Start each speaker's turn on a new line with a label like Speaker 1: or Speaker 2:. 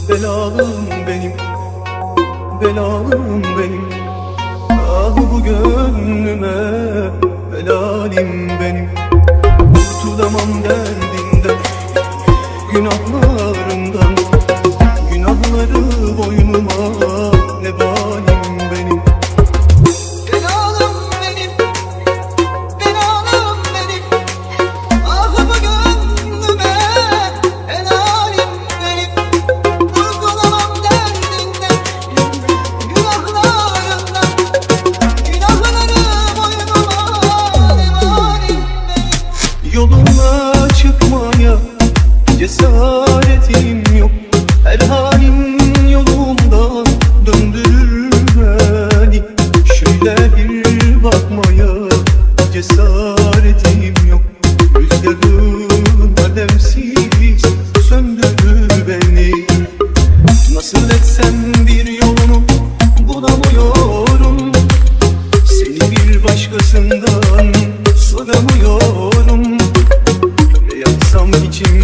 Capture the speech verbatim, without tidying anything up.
Speaker 1: Belalım benim, belalım benim. Ah bu gönlüme helalim benim. Kurtulamam derdinden, günahlarımdan. Günahları boynuma nebalim benim.
Speaker 2: Belalım benim, belalım benim. Ah bu gönlüme helalim benim. Kurtulamam derdinden, günahlarından. Günahları boynuma nebalim benim.
Speaker 1: Yoluna çıkmaya cesaretim yok. Her halin yolumdan döndürür beni. Şöyle bir bakmaya cesaretim yok. Rüzgarın alemsiz söndürür beni. Nasıl etsem bir yolunu bulamıyorum. Seni bir başkasından soramıyorum. Ne yapsam içim